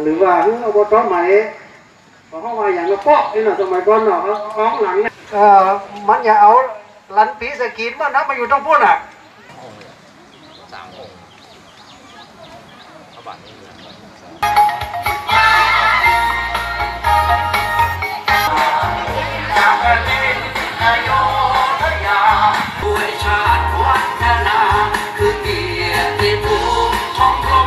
หรือว่าอบตใหม่พอเข้ามาอย่างเราเปาะนี่นะสมัยก่อนเนาะท้องหลังเนี่ยมันอย่าเอาลันปีสกีนมันนะมาอยู่ตรงพุ่นอ่ะ 3 องค์พระบาทนี้เหมือนกันจากแผ่นดินอโยธยาด้วยชาติวัฒนาคือเกียรติภูมิท้องกลม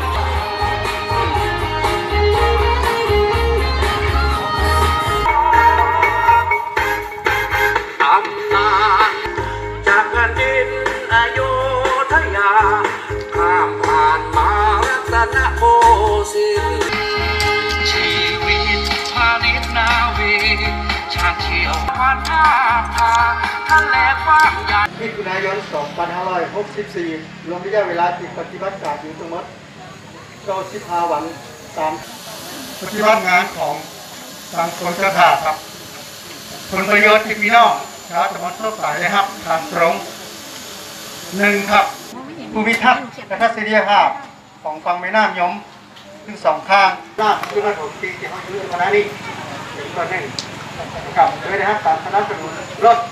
จากแผ่นดินอโยธยาข้ามผ่านมารัตนโกสินทร์ชีวิตพาณิชย์นาวีชาติเชี่ยวผ่านท่าพาทะเลกว้างใหญ่มิถุนายน 2564 รวมระยะเวลาที่ปฏิบัติการอยู่ทั้งหมด95 วันตามปฏิบัติงานของทางกรมเจ้าท่าครับผลประโยชน์ที่พี่น้องชาวตำบลโซ่สายนะครับทางตรง1ครับภูมิทัศน์และทัศนียภาพของฝั่งแม่น้ำยมทั้ง2ข้างน้ำที่มาถูกตีที่เขาอยู่คณะนี้เป็นตัวหนึ่งกับด้วยนะครับการสนับสนุนรถ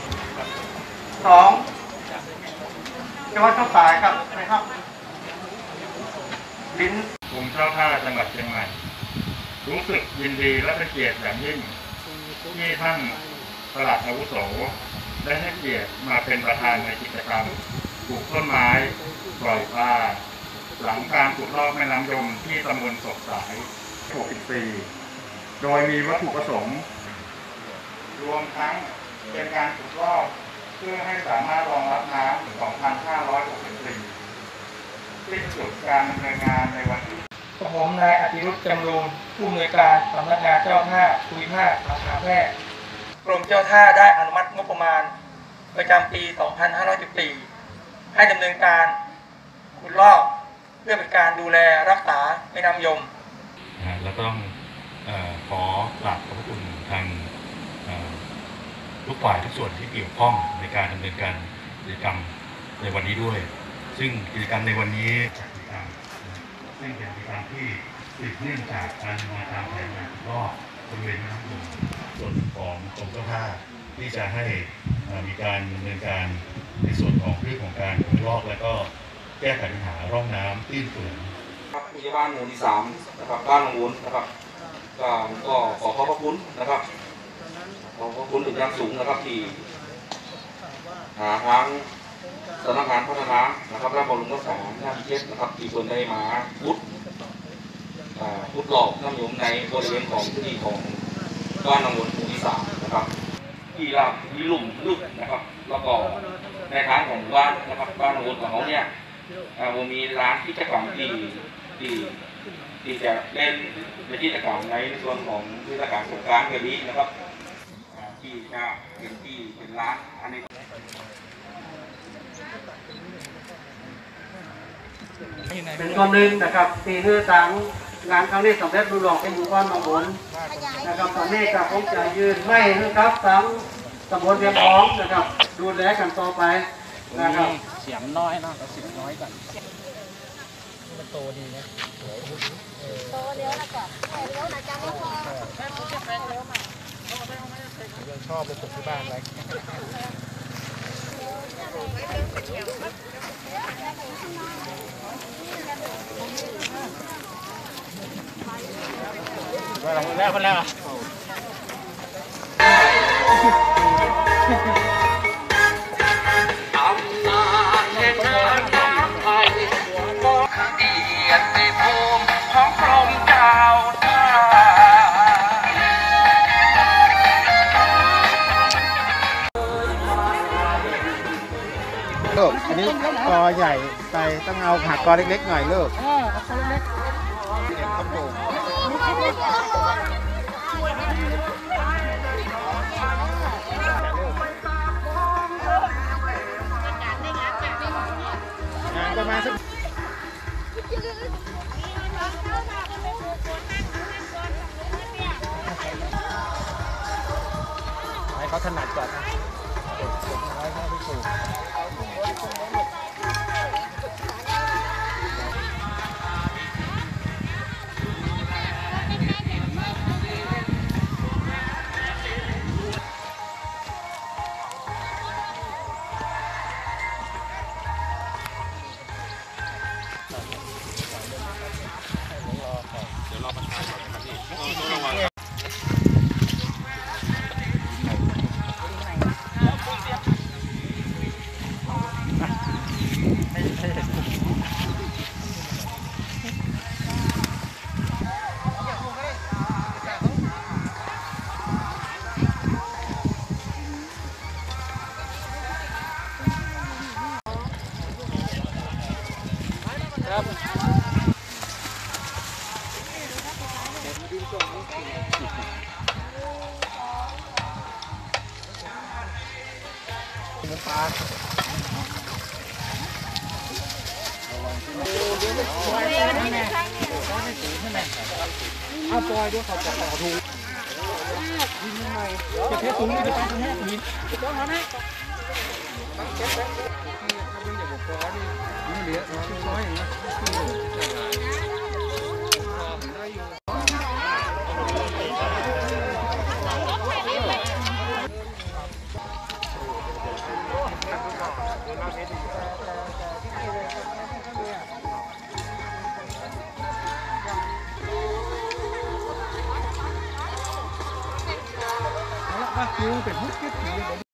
2จังหวัดโซ่สายครับนะครับลิ้นกรมเจ้าท่าจังหวัดเชียงใหม่รู้สึกยินดีและเป็นเกียรติอย่างยิ่งที่ท่านปลัดอาวุโสได้ให้เกียรติมาเป็นประธานในกิจกรรมปลูกต้นไม้ปล่อยปลาหลังการขุดลอกแม่น้ำยมที่ตำบลศพสาย64โดยมีวัตถุประสงค์รวมทั้งเป็นการขุดลอกเพื่อให้สามารถรองรับน้ำ 2,564 สิ้นสุดการดำเนินงานในวันที่ผมนายอธิรุตจำรูนผู้อำนวยการสำนักงานเจ้าท่าภูมิภาคสาขาแพร่กรมเจ้าท่าได้อนุมัติงบประมาณประจำปี 2514 ให้ดำเนินการขุดลอกเพื่อเป็นการดูแลรักษาแม่น้ำยมและต้องขอกราบขอบพระคุณทางทุกฝ่ายทุกส่วนที่เกี่ยวข้องในการดำเนินการกิจกรรมในวันนี้ด้วยซึ่งกิจกรรมในวันนี้ซึ่งเป็นกิจกรรมที่สืบเนื่องจากการดำเนินการแผนงานรอบบริเวณแม่น้ำยมส่วนของกรมเจ้าท่าที่จะให้มีการดำเนินการในส่วนของเรื่องของการขุดลอกและก็แก้ไขปัญหาร่องน้ำตื้นเขื่อนครับผู้ใหญ่บ้านหมู่ที่3นะครับบ้านหนองวุ้นนะครับก็ขอขอบพระคุณนะครับขอขอบคุณถึงอย่างสูงนะครับที่หาทางสำนักงานพัฒนานะครับและบำรุงรักษาท่านเช็ดนะครับที่ส่วนได้มาพุทธหลอกน้ำยมในบริเวณของที่ของบ้านหนองวุ้นหมู่ที่3นะครับที่ราบที่ลุ่มลึกนะครับแล้วก็ในทางของบ้านนะครับบ้านหนองวุ้นของเขาเนี่ยมีร้านกิจกรรมที่จะเล่นในกิจกรรมในส่วนของเทศกาลสงกรานต์แบบนี้นะครับที่จะเป็นร้านอันนี้เป็นคนหนึ่งนะครับปีเพื่อต่างงานครั้งนี้สำเร็จรุ่งเรืองเป็นหมู่บ้านหนองบุญนะครับตอนนี้กับผมจะยืนไม่นะครับทั้งตำบลเรียงร้องนะครับดูแลกันต่อไปนะครับเสียงน้อยนะเสียงน้อยก่อนมันโตดีนะโตเลี้ยวแล้วก็เลี้ยวนะจังแล้วพอยังชอบไปปลูกที่บ้านไว้คนแรกลูกอันนี้กอใหญ่ไปต้องเอาหักกอเล็กๆหน่อยลูกเอากอเล็กเด็กครับลูกงานประมาณสักให้เขาถนัดก่อนนะให้เขาไปปลูกคิวเป็นมุกคิด